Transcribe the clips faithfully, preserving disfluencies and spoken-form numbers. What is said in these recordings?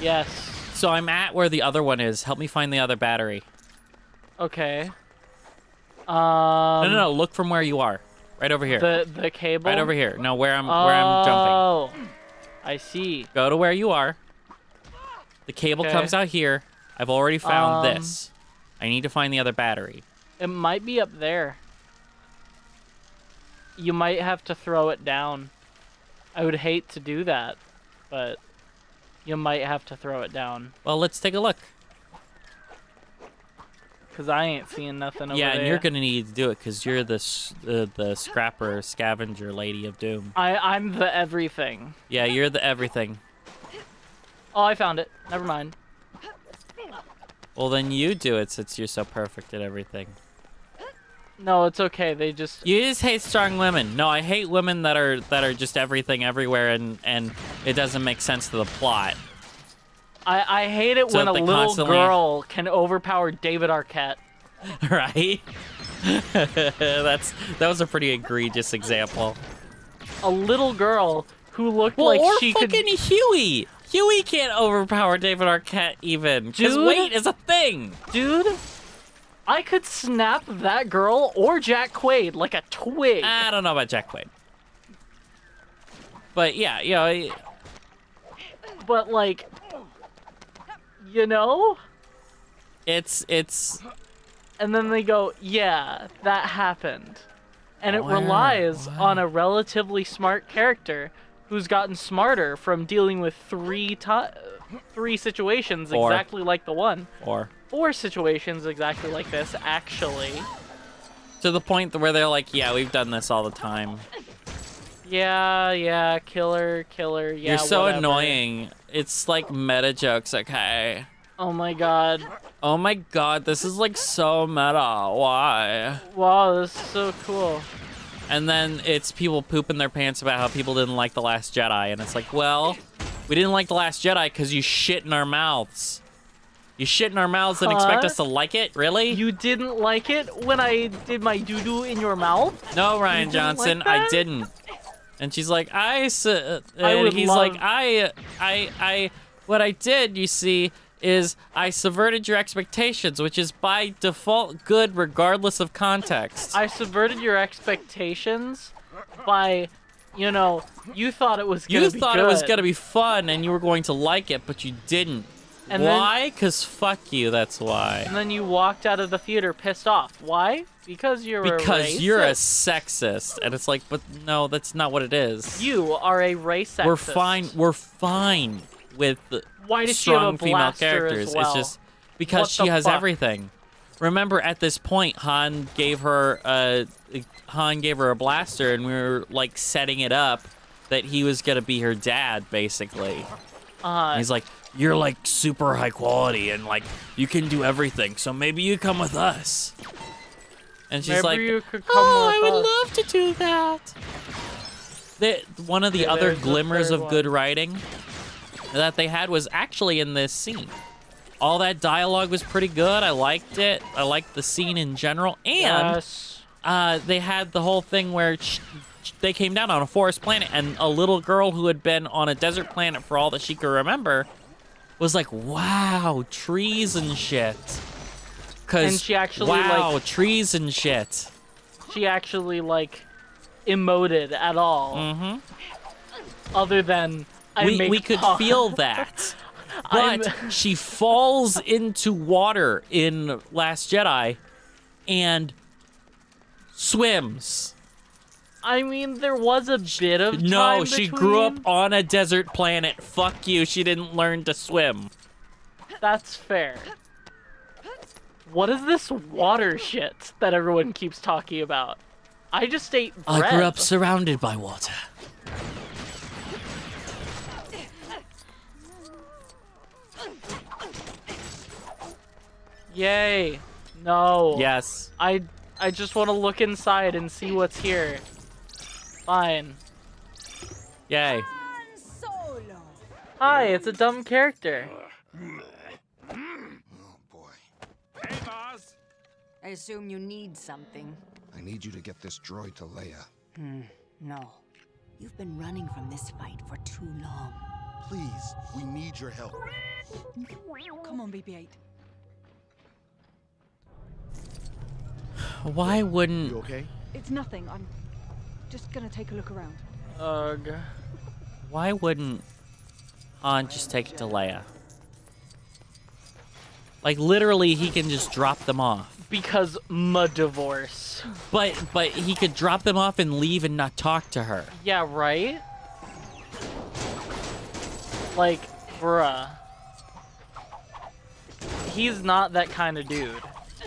Yes. So I'm at where the other one is. Help me find the other battery. Okay. Um. No, no, no. Look from where you are. Right over here. The the cable. Right over here. No, where I'm oh, where I'm jumping. Oh. I see. Go to where you are. The cable Okay. comes out here. I've already found Um, this. I need to find the other battery. It might be up there. You might have to throw it down. I would hate to do that, but you might have to throw it down. Well, let's take a look. Cause I ain't seeing nothing over Yeah, there. and you're gonna need to do it because you're the s- the the scrapper scavenger lady of doom. I I'm the everything. Yeah, you're the everything. Oh, I found it. Never mind. Well, then you do it since you're so perfect at everything. No, it's okay. They just. You just hate strong women. No, I hate women that are that are just everything everywhere and and it doesn't make sense to the plot. I I hate it So when a they little constantly- girl can overpower David Arquette. Right? That's that was a pretty egregious example. A little girl who looked Well, like or she fucking could. Huey. Huey can't overpower David Arquette even. Because Dude. weight is a thing. Dude, I could snap that girl or Jack Quaid like a twig. I don't know about Jack Quaid. But yeah, you know, But like, you know. it's it's And then they go, yeah, that happened. And it Where? relies What? on a relatively smart character who's gotten smarter from dealing with three ti- three situations Four. exactly like the one. or Four situations exactly like this, actually. to the point where they're like, yeah, we've done this all the time. Yeah, yeah, killer, killer, yeah, You're so whatever. annoying. It's like meta jokes, okay? Oh my god. Oh my god, this is like so meta. Why? Wow, this is so cool. And then it's people pooping their pants about how people didn't like The Last Jedi. And it's like, well, we didn't like The Last Jedi because you shit in our mouths. You shit in our mouths and expect Huh? us to like it? Really? You didn't like it when I did my doo-doo in your mouth? No, Ryan didn't Johnson, like I that? didn't. And she's like, I, s- uh, I and would he's love- like, I, I, I, what I did, you see, is I subverted your expectations, which is by default good regardless of context. I subverted your expectations by, you know, you thought it was gonna You be thought good. it was gonna be fun and you were going to like it, but you didn't. And then- why? Cause fuck you. That's why. And then you walked out of the theater pissed off. Why? Because you're a Because racist. you're a sexist, and it's like, but no, that's not what it is. You are a racist. We're fine. We're fine with Why does she have strong a female blaster as characters. well? It's just because What she the has fuck? everything. Remember, at this point, Han gave her a Han gave her a blaster, and we were like setting it up that he was gonna be her dad, basically. Uh, And he's like, you're like super high quality, and like you can do everything. So maybe you come with us. And she's maybe like, you could come oh, with I would us. love to do that. The, one of the Okay, other there's the glimmers third of one. good writing that they had was actually in this scene. All that dialogue was pretty good. I liked it. I liked the scene in general. And Yes. uh, they had the whole thing where sh- sh- they came down on a forest planet, and a little girl who had been on a desert planet for all that she could remember was like, wow, trees and shit. Cause, And she actually, wow, like- trees and shit. She actually, like, emoted at all. Mm-hmm. Other than, I We, make we could pop. feel that. I'm- But she falls into water in Last Jedi and swims. I mean, there was a bit of No, time she grew up between. on a desert planet. Fuck you, she didn't learn to swim. That's fair. What is this water shit that everyone keeps talking about? I just ate bread. I grew up surrounded by water. Yay. No. Yes. I I just want to look inside and see what's here. Fine. Yay. Hi, it's a dumb character. Oh boy. Hey, boss. I assume you need something. I need you to get this droid to Leia. Hmm, no. You've been running from this fight for too long. Please, we need your help. Come on, B B eight. Why wouldn't... You okay? It's nothing. I'm just gonna take a look around. Ugh. Why wouldn't Han just take it to Leia? Like, literally, he can just drop them off. Because my divorce. But but he could drop them off and leave and not talk to her. Yeah, right? Like, bruh. He's not that kind of dude.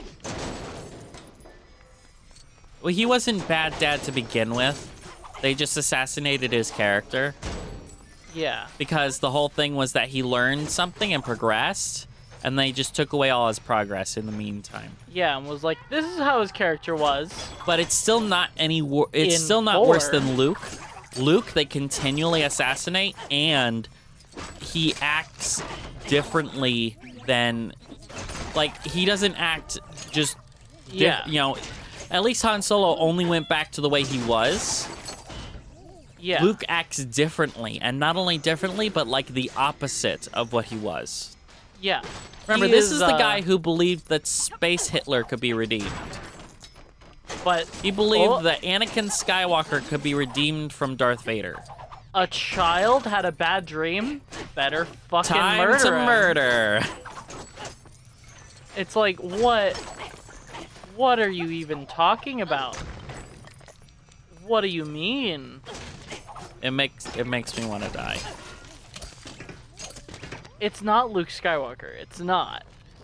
Well, he wasn't bad dad to begin with. They just assassinated his character. Yeah. Because the whole thing was that he learned something and progressed, and they just took away all his progress in the meantime. Yeah, and was like, this is how his character was. But it's still not any wor- it's In still not four. worse than Luke. Luke they continually assassinate, and he acts differently than, like, he doesn't act just diff- Yeah. you know, at least Han Solo only went back to the way he was. Yeah. Luke acts differently, and not only differently, but like the opposite of what he was. Yeah. Remember, He this is, the uh, guy who believed that Space Hitler could be redeemed. But He believed Oh. that Anakin Skywalker could be redeemed from Darth Vader. a child had a bad dream, better fucking Time murder to him. murder. It's like, what? What are you even talking about? What do you mean? It makes it makes me want to die. It's not Luke Skywalker. It's not.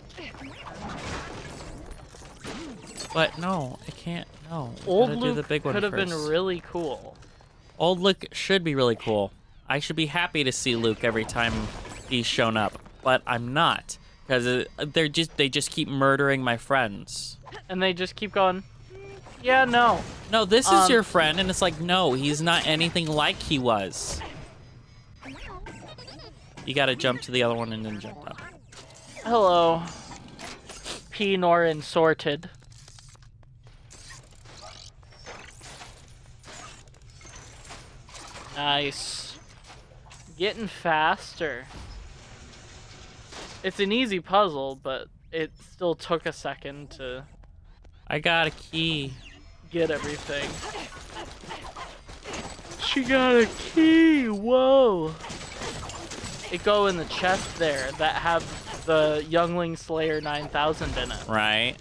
But no, I can't. No, we Old gotta do the Luke big one could have been first. really cool. Old Luke should be really cool. I should be happy to see Luke every time he's shown up, but I'm not, because they're just they just keep murdering my friends. And they just keep going, yeah, no. No, this is Um, your friend, and it's like, no, he's not anything like he was. You gotta jump to the other one and then jump up. Hello. P Norin sorted. Nice. Getting faster. It's an easy puzzle, but it still took a second to I got a key. get everything. She got a key, whoa! It go in the chest there that have the Youngling Slayer nine thousand in it. Right.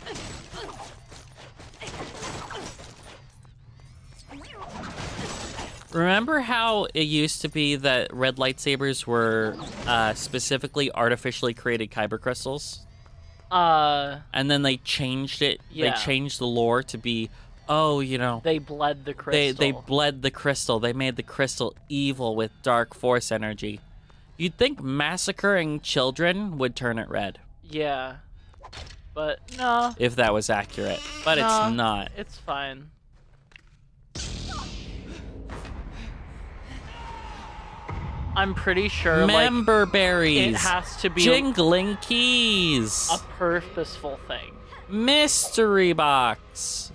Remember how it used to be that red lightsabers were uh, specifically artificially created kyber crystals? Uh, And then they changed it. Yeah. They changed the lore to be, oh, you know, they bled the they crystal. they bled the crystal. They made the crystal evil with dark force energy. You'd think massacring children would turn it red, Yeah. But, no. if that was accurate. But no, it's not. It's fine. I'm pretty sure, like, Member berries. it has to be Jingling keys. a purposeful thing. Mystery box.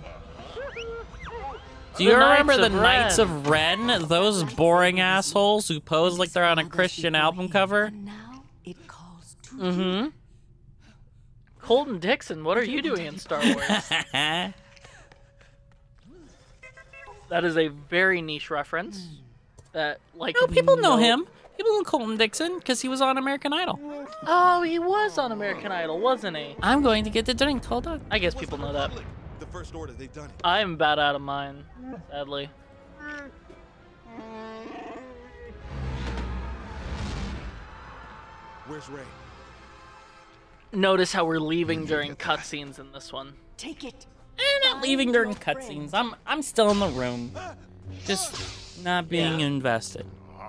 Do The you remember Knights the of Knights Ren. of Ren? Those boring assholes who pose like they're on a Christian album cover? And now it calls to you. Mm-hmm. Colton Dixon, what are you doing in Star Wars? That is a very niche reference. That, like, No, people know no- him. People know Colton Dixon because he was on American Idol. Oh, he was on American Idol, wasn't he? I'm going to get the drink. Hold on. I guess people know that. The first order, they've done it. I'm bad out of mine, sadly. Where's Ray? Notice how we're leaving during cutscenes in this one. Take it. I'm not leaving during cutscenes. I'm I'm still in the room, just not being Yeah. invested.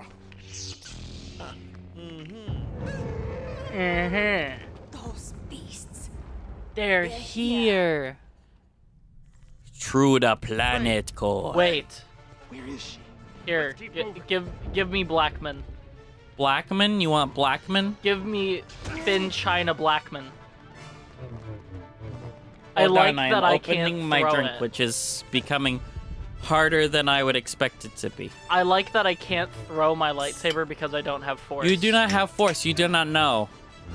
Mm-hmm. Those beasts. They're here. True the planet core. Wait. Where is she? Here, gi- give give me Blackman. Blackman? You want Blackman? Give me Finn China Blackman. I Hold like on, I'm that I opening can't my throw drink, it. which is becoming harder than I would expect it to be. I like that I can't throw my lightsaber because I don't have force. You do not have force. You do not know.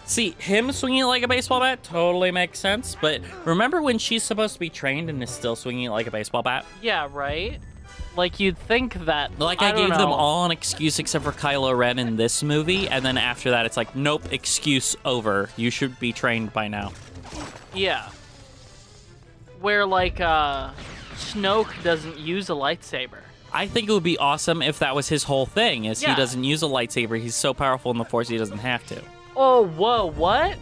See, him swinging it like a baseball bat totally makes sense, but remember when she's supposed to be trained and is still swinging it like a baseball bat? Yeah, right? Like, you'd think that... Like, I, I don't gave them know. all an excuse except for Kylo Ren in this movie, and then after that, it's like, nope, excuse over. You should be trained by now. Yeah. Where, like, uh... Snoke doesn't use a lightsaber. I think it would be awesome if that was his whole thing, is Yeah. he doesn't use a lightsaber, he's so powerful in the Force he doesn't have to. Oh, whoa, what?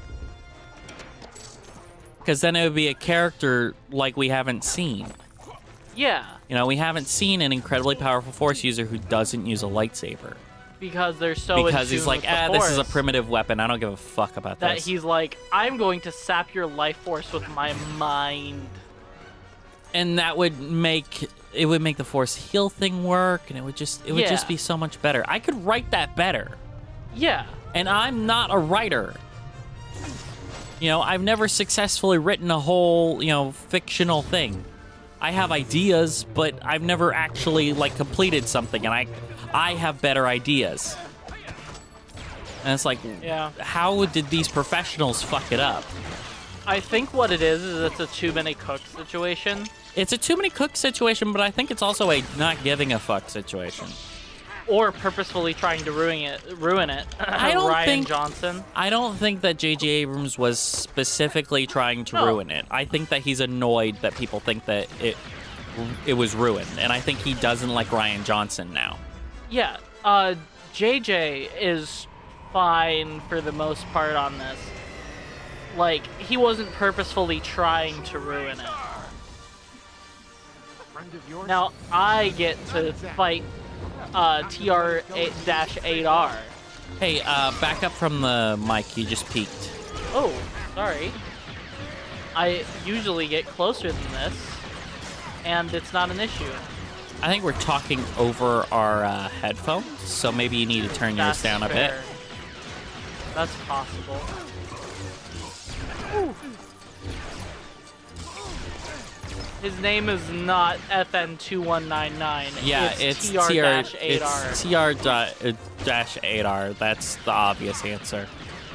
Because then it would be a character like we haven't seen. Yeah, You know, we haven't seen an incredibly powerful Force user who doesn't use a lightsaber. because they're so in Because he's tune like, with the ah, this is a Force primitive weapon, I don't give a fuck about that this. he's like, I'm going to sap your life force with my mind. And that would make... It would make the Force heal thing work, and it would just... It would just Yeah. be so much better. I could write that better. Yeah, And I'm not a writer. You know, I've never successfully written a whole, you know, fictional thing. I have ideas, but I've never actually, like, completed something, and I I have better ideas. And it's like, yeah. how did these professionals fuck it up? I think what it is is it's a too many cooks situation. It's a too many cook situation, but I think it's also a not giving a fuck situation. Or purposefully trying to ruin it. Ruin it. I don't Ryan think- Johnson. I don't think that J J Abrams was specifically trying to No. ruin it. I think that he's annoyed that people think that it it was ruined, and I think he doesn't like Ryan Johnson now. Yeah, uh, J J is fine for the most part on this. Like, he wasn't purposefully trying to ruin it. Now, I get to fight uh, T R eight R. Hey, uh, back up from the mic. You just peeked. Oh, sorry. I usually get closer than this, and it's not an issue. I think we're talking over our uh, headphones, so maybe you need to turn yours That's down a fair. bit. That's possible. Ooh. His name is not F N two one nine nine. Yeah, it's T R T R eight R. it's T R dash eight R. That's the obvious answer.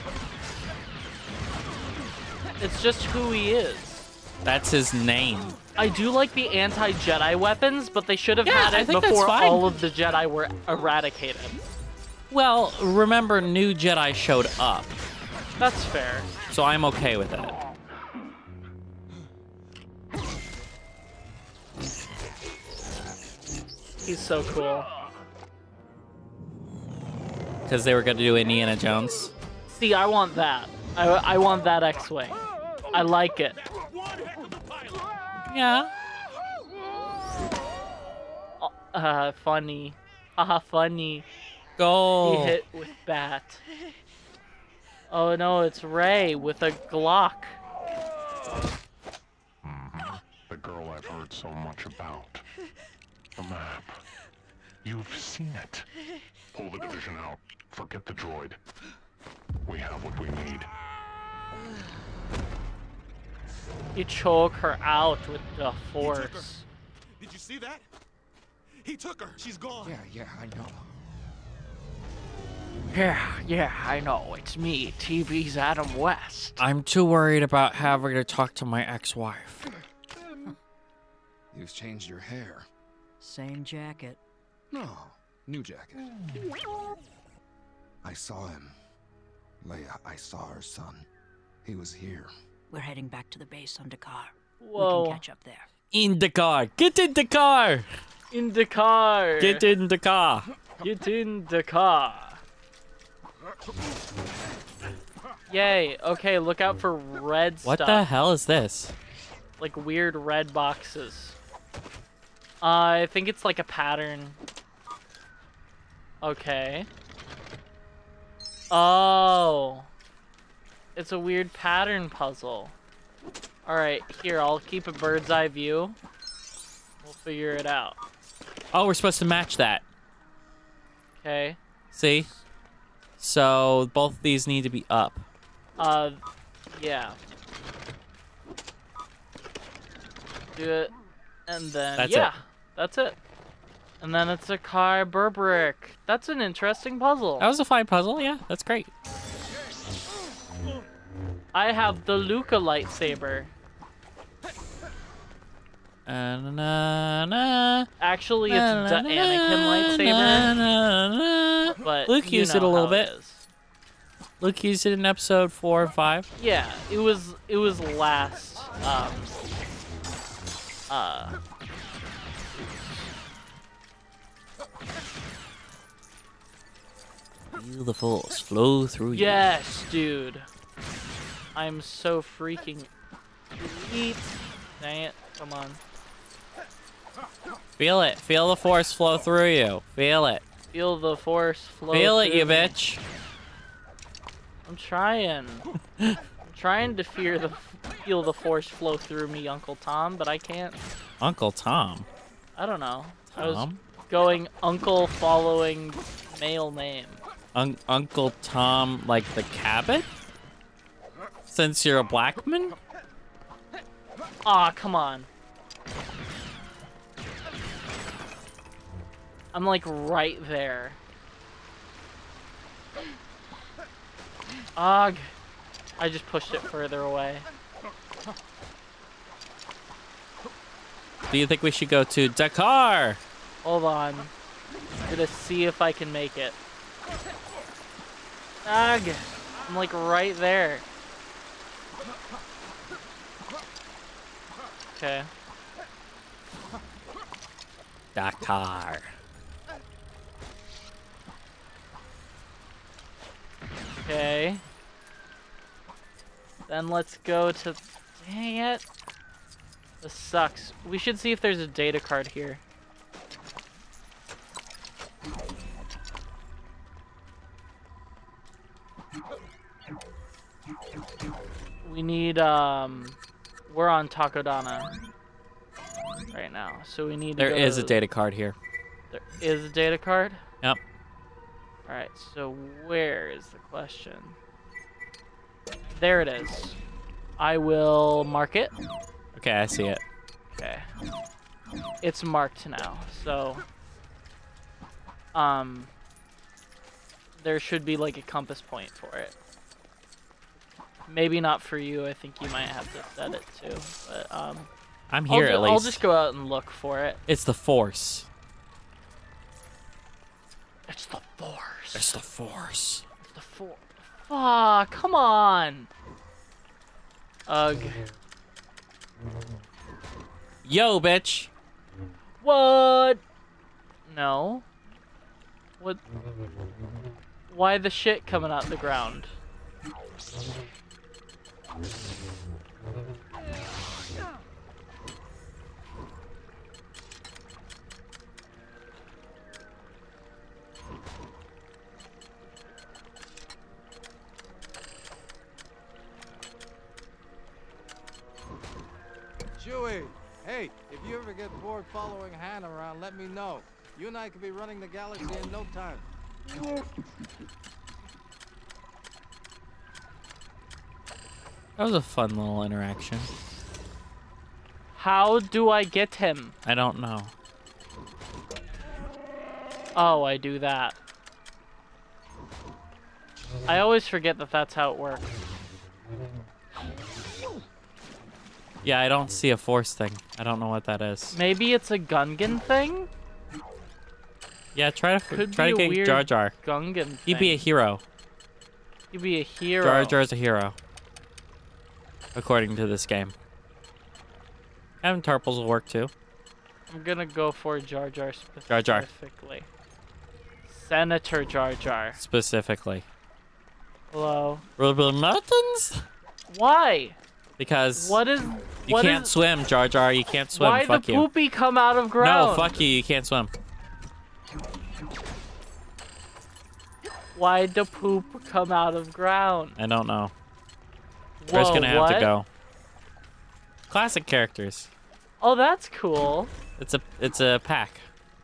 It's just who he is. That's his name. I do like the anti-Jedi weapons, but they should have Yeah, had I it think that's before fine. all of the Jedi were eradicated. Well, remember, new Jedi showed up, That's fair. so I'm okay with it. He's so cool. Because they were going to do Indiana Jones. See, I want that. I, I want that X-Wing. I like it. Yeah. Uh, funny. Haha, funny. Go. He hit with bat. Oh no, it's Rey with a Glock. The girl I've heard so much about. The map. You've seen it. Pull the division out. Forget the droid. We have what we need. You choke her out with the Force. Did you see that? He took her. She's gone. Yeah, yeah, I know. Yeah, yeah, I know. It's me, T V's Adam West. I'm too worried about having to talk to my ex-wife. You've changed your hair. Same jacket. No, new jacket. I saw him. Leia, I saw her son. He was here. We're heading back to the base on Dakar. We Whoa. can catch up there. In the car. Get in the car. In the car. Get in the car. Get in the car. Yay. Okay, look out for red What stuff. the hell is this? Like weird red boxes. Uh, I think it's like a pattern. Okay. Oh. It's a weird pattern puzzle. Alright, here, I'll keep a bird's eye view. We'll figure it out. Oh, we're supposed to match that. Okay. See? So both of these need to be up. Uh, yeah. Do it, and then, That's yeah, it. that's it. And then it's a Kai Burbrick. That's an interesting puzzle. That was a fine puzzle. Yeah, that's great. I have the Luca lightsaber. Uh, na, na, na, Actually, it's na, the na, Anakin na, lightsaber, na, na. but Luke you used know it a little how bit. is. Luke used it in episode four and five. Yeah, it was it was last. Um, uh, Feel the force flow through you. yes, dude. I'm so freaking elite. Dang it! Come on. Feel it. Feel the force flow through you. Feel it. Feel the force flow. Feel it, through you me. bitch. I'm trying. I'm trying to fear the feel the force flow through me, Uncle Tom, but I can't. Uncle Tom. I don't know. I was Tom? going Uncle following male name. Un Uncle Tom, like the Cabot? Since you're a Blackman? Aw, come on. I'm like right there. Ugh. I just pushed it further away. Do you think we should go to Dakar? Hold on. I'm gonna see if I can make it. Ugh. I'm like right there. Okay. Dakar. Okay. Then let's go to... Dang it. This sucks. We should see if there's a data card here. We need, um... We're on Takodana right now, so we need to There go is to- a data card here. There is a data card? Yep. Alright, so where is the question? There it is. I will mark it. Okay, I see it. Okay. It's marked now, so... Um... There should be like a compass point for it. Maybe not for you, I think you might have to set it too, but um... I'm I'll, here ju- at least. I'll just go out and look for it. It's the Force. It's the Force. It's the Force. It's the Force. Ah, come on! Ugh. Yo, bitch. What? No. What? Why the shit coming out the ground? Chewie, hey, if you ever get bored following Han around, let me know. You and I could be running the galaxy in no time. That was a fun little interaction. How do I get him? I don't know. Oh, I do that. I always forget that that's how it works. Yeah, I don't see a Force thing. I don't know what that is. Maybe it's a Gungan thing? Yeah, try to Could try be to a get weird Jar Jar. Gungan thing. He'd be a hero. He'd be a hero. Jar Jar's a hero. According to this game. Having Tarpals will work too. I'm gonna go for Jar Jar specifically. Jar Jar. Senator Jar Jar. Specifically. Hello. Rubber Mountains? Why? Because What is? you what can't is- swim, Jar Jar. You can't swim. Why Fuck the you. poopy come out of ground? No, fuck you. You can't swim. Why'd the poop come out of ground? I don't know. We're just Whoa, gonna have what? to go. Classic characters. Oh, that's cool. It's a it's a pack.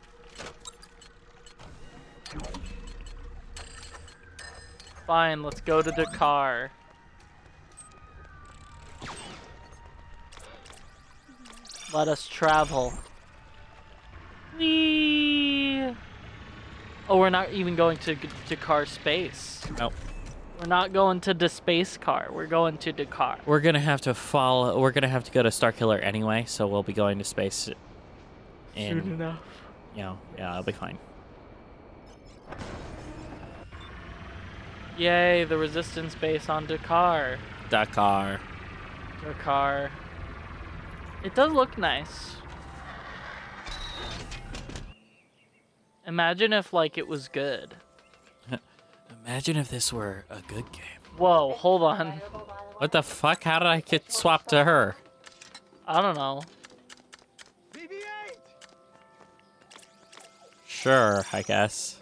Fine, let's go to Dakar. Let us travel. Whee! Oh, we're not even going to G- Dakar space. Nope. We're not going to the space car. We're going to the car. We're gonna have to follow. We're gonna have to go to Starkiller anyway, so we'll be going to space. In, Soon enough. You know, yeah, I'll be fine. Yay, the resistance base on Dakar. Dakar. Dakar. It does look nice. Imagine if, like, it was good. Imagine if this were a good game. Whoa, hold on. What the fuck? How did I get swapped to her? I don't know. B B eight! Sure, I guess.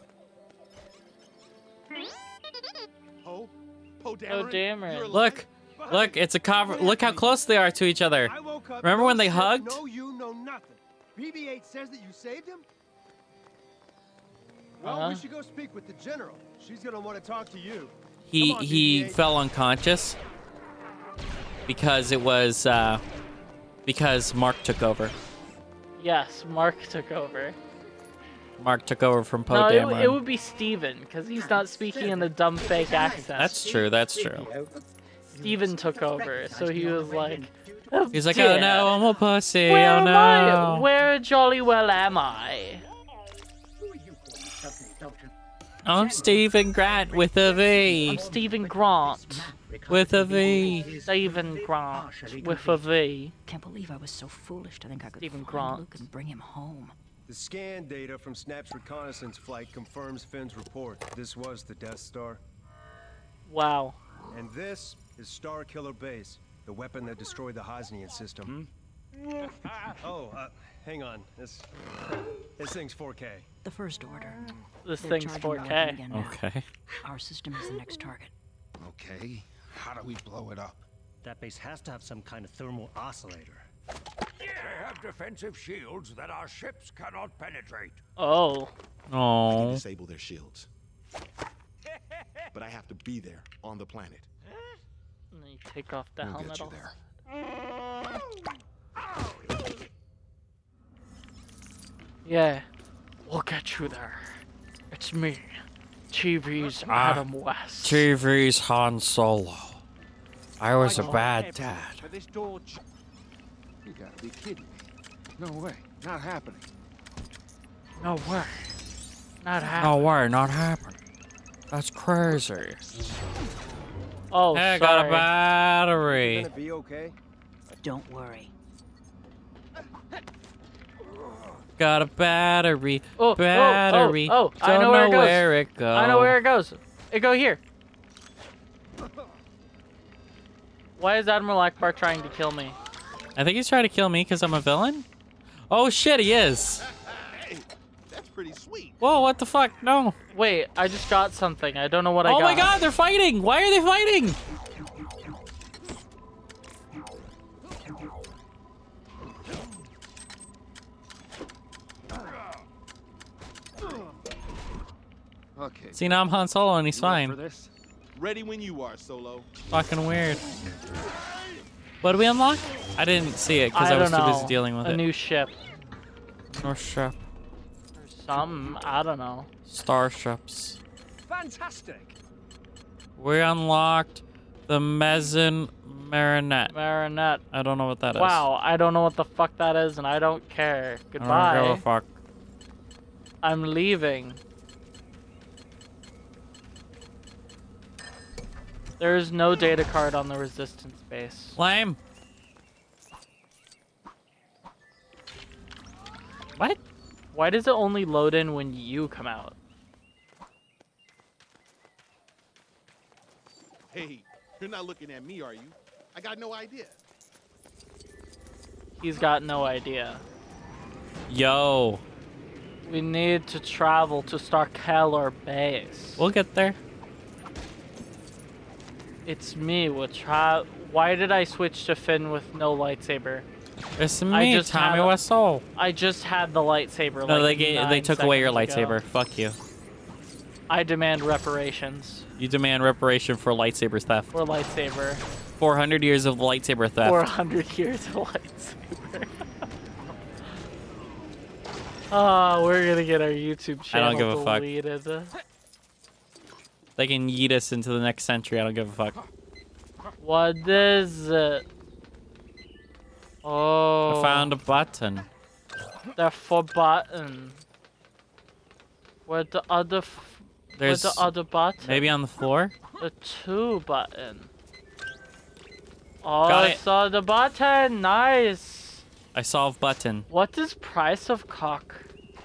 Poe? Poe Dameron? Oh, Dameron. You're alive? Look, look, it's a cover. Look how close they are to each other. I woke up, Remember no when they shit, hugged? No, you know nothing. B B eight says that you saved him? Well, Uh-huh. we should go speak with the general. She's gonna want to talk to you. He Come on, he B B eight. fell unconscious because it was uh, because Mark took over. Yes, Mark took over. Mark took over from Poe No, it, Dameron. it would be Steven, because he's not speaking in a dumb fake accent. That's true. That's true. Steven took over, so he was like, oh, He's like, dear. oh no, I'm a pussy. Where oh am no. I? Where jolly well am I? I'm Stephen Grant with a V. I'm Stephen Grant. With a V. Stephen Grant with a V. Can't believe I was so foolish to think I could Stephen find Grant. Luke and bring him home. The scan data from Snap's reconnaissance flight confirms Finn's report. This was the Death Star. Wow. And this is Star Killer Base, the weapon that destroyed the Hosnian system. oh, uh, hang on. This, this thing's four K. The First Order. This They're thing's charging four the K. weapon again now. Okay. Our system is the next target. Okay, how do we blow it up? That base has to have some kind of thermal oscillator. They have defensive shields that our ships cannot penetrate. Oh. I can Oh. disable their shields. But I have to be there, on the planet. And then you take off the We'll helmet get you off. there. Yeah. We'll get you there. It's me. T V's Ah, Adam West. T V's Han Solo. I was a Oh, bad dad. But this door... You gotta be kidding me. No way, not happening. No way. Not No happening. way, not happening. That's crazy. Oh, Hey, I sorry. got a battery. Gonna be okay? Don't worry. Got a battery. Oh, oh, battery. Oh, oh, Don't I know where it goes. where it goes. I know where it goes. It go here. Why is Admiral Akbar trying to kill me? I think he's trying to kill me because I'm a villain. Oh shit, he is. Hey, that's pretty sweet. Whoa, what the fuck? No. Wait, I just got something. I don't know what I Oh got. my god, they're fighting. Why are they fighting? Okay. See, now I'm Han Solo and he's You up fine. for this? Ready when you are, Solo. Fucking weird. What did we unlock? I didn't see it because I I, was don't too know. busy dealing with a it. new ship. North ship. Or something. I don't know. Starships. Fantastic! We unlocked the Mezzin Marinette. Marinette. I don't know what that is. Wow, I don't know what the fuck that is, and I don't care. I don't Goodbye. give a fuck. I'm leaving. There is no data card on the resistance base. Lame. What? Why does it only load in when you come out? Hey, you're not looking at me, are you? I got no idea. He's got no idea. Yo. We need to travel to Starkiller base. We'll get there. It's me with tra- Why did I switch to Finn with no lightsaber? It's I me, just Tommy had a- Wiseau. I just had the lightsaber. No, like they gave, they nine took away your seconds ago. lightsaber. Fuck you. I demand reparations You demand reparation for lightsaber theft. for lightsaber. four hundred years of lightsaber theft. four hundred years of lightsaber. Oh, we're gonna get our YouTube I channel don't give a fuck. deleted. They can yeet us into the next century. I don't give a fuck. What is it? Oh. I found a button. The four button. Where the other? F There's where the other button? maybe on the floor. The two button. Oh, Got I it. saw the button. Nice. I solved button. What is price of cock?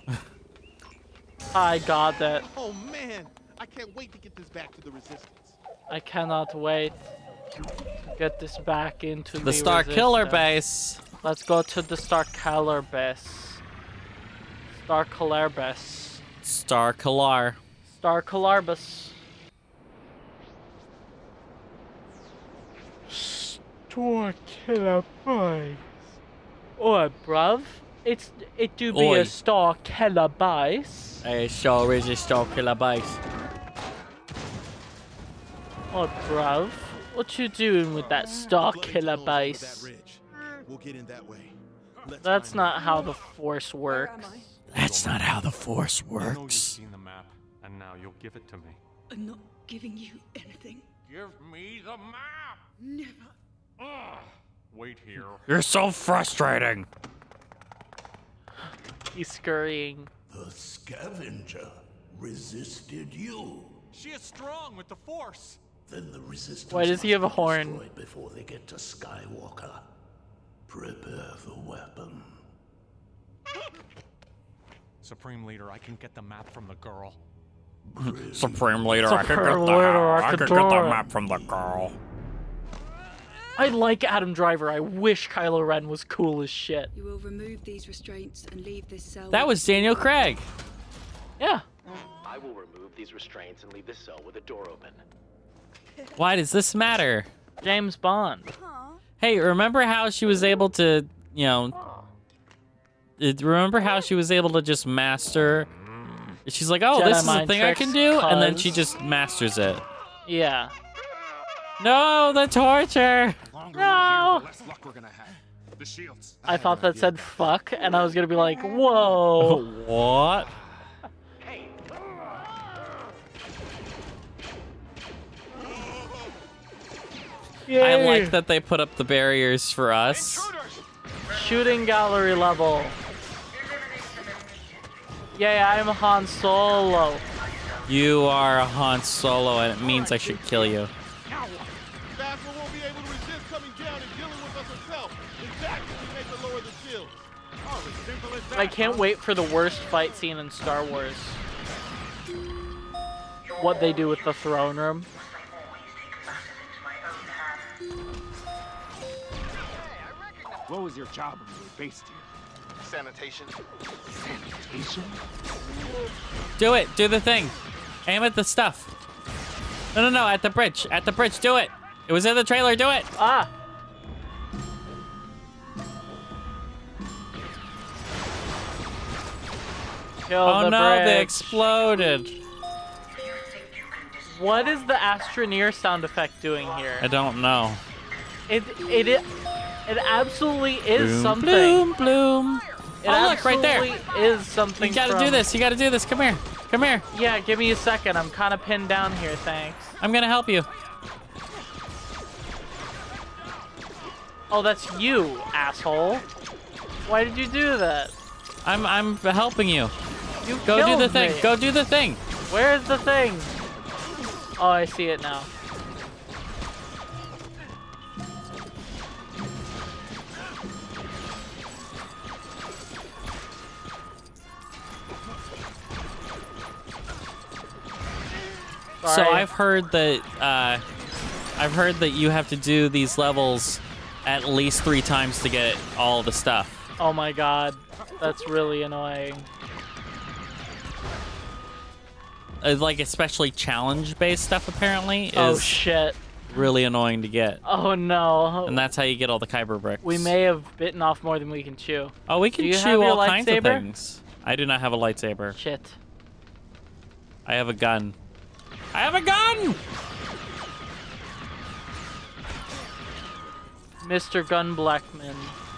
I got that. Oh man, I can't wait to get this back to the Resistance. I cannot wait to get this back into the, The Star Killer Resistance. base. Let's go to the Star Killer base. Star Killer base. Star Killer. Star Killarbus. Star Killer base. Oh, bruv. It's it do be Oi. a Star Killer base. It sure is a Star Killer base. Oh, bruv. What you doing with that Star Killer base? We'll get in that way. Let's That's find not how the Force works. That's not how the Force I know you've works. seen the map, and now you'll give it to me. I'm not giving you anything. Give me the map! Never. Ugh. Wait here. You're so frustrating. He's scurrying. The scavenger resisted you. She is strong with the Force. Then the Resistance Why does he have a must be horn? destroyed before they get to Skywalker. Prepare the weapon. Supreme Leader, I can get the map from the girl. Supreme Leader, I could get Supreme the, Leader, I I could could get do the it. map from the girl. I like Adam Driver. I wish Kylo Ren was cool as shit. You will remove these restraints and leave this cell. That was Daniel Craig. Yeah. I will remove these restraints and leave this cell with a door open. Why does this matter? James Bond. Hey, remember how she was able to, you know, it- remember how she was able to just master? She's like, oh, Jedi this is the mind thing I tricks, can do, and then cuz- she just masters it. Yeah. No, the torture. No. The less luck we're gonna have. The shields. I thought that said fuck, and I was gonna be like, whoa. What? I Yay. like that they put up the barriers for us. Shooting gallery level. Yeah, I'm Han Solo. You are a Han Solo, and it means I should kill you. Phasma won't be able to resist coming down and dealing with us himself. In fact, if we make her lower the shield. Oh, as simple as that. I can't wait for the worst fight scene in Star Wars. What they do with the throne room. What was your job when you were based here? Sanitation. Sanitation? Do it. Do the thing. Aim at the stuff. No, no, no. At the bridge. At the bridge. Do it. It was in the trailer. Do it. Ah. Kill Oh the no, they bridge. exploded. What is the Astroneer sound effect doing here? I don't know. It it it, it absolutely is Bloom, something. bloom, bloom. It Oh, look, right there. absolutely is something. You gotta from- do this. You gotta do this. Come here. Come here. Yeah, give me a second. I'm kind of pinned down here. Thanks. I'm gonna help you. Oh, that's you, asshole. Why did you do that? I'm I'm helping you. You Go do killed the thing. me. Go do the thing. Where's the thing? Oh, I see it now. So Sorry. I've heard that uh, I've heard that you have to do these levels at least three times to get all the stuff. Oh my god, that's really annoying. Uh, like especially challenge-based stuff apparently is Oh shit. really annoying to get. Oh no. And that's how you get all the Kyber bricks. We may have bitten off more than we can chew. Oh, we Do can you have chew your all kinds of lightsaber? things. I do not have a lightsaber. Shit. I have a gun. I have a gun! Mister Gun Blackman.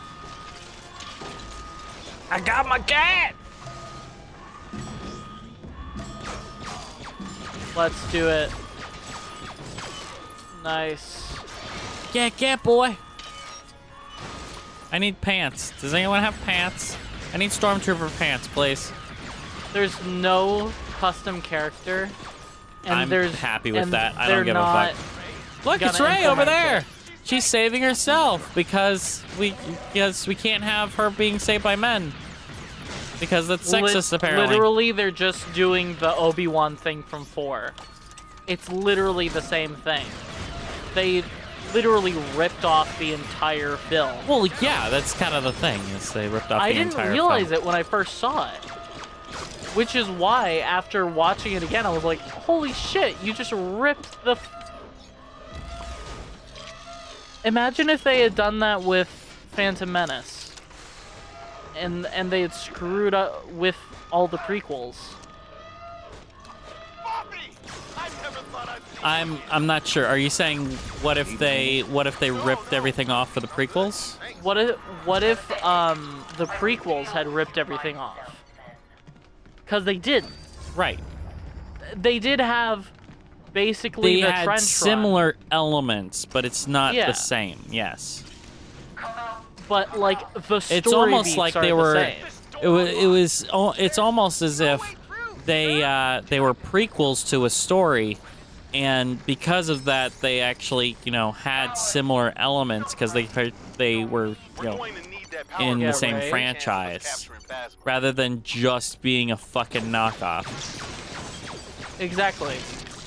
I got my cat! Let's do it. Nice. Get, get, boy. I need pants. Does anyone have pants? I need Stormtrooper pants, please. There's no custom character. And I'm there's, happy with and that. I don't give not a fuck. Look, it's gonna Rey over implement there. it. She's saving herself because we because we can't have her being saved by men. Because that's sexist, Lit- apparently. Literally, they're just doing the Obi-Wan thing from four. It's literally the same thing. They literally ripped off the entire film. Well, yeah, that's kind of the thing, is they ripped off I the didn't entire realize film. it when I first saw it. Which is why, after watching it again, I was like, holy shit, you just ripped the... F Imagine if they had done that with Phantom Menace. And, and they had screwed up with all the prequels. I'm I'm not sure. Are you saying what if they what if they ripped everything off for the prequels? What if what if um the prequels had ripped everything off? Because they didn't. Right. They did have basically They the had trench similar elements, but it's not Yeah. the same. Yes. run, but like the story It's almost beats like are they the were. same. It was. It was. al- It's almost as if they uh, they were prequels to a story, and because of that, they actually you know had similar elements because they they were you know in Yeah, the same right. franchise, rather than just being a fucking knockoff. Exactly.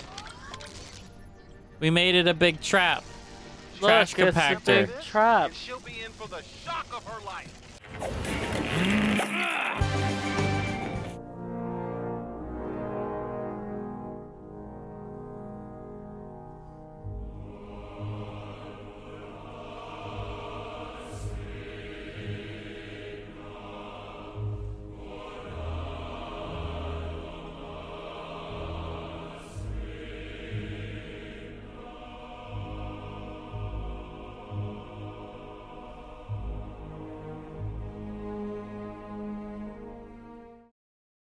We made it a big trap. Trash Look, compactor. It's a big trap. She'll be in for the shock of her life.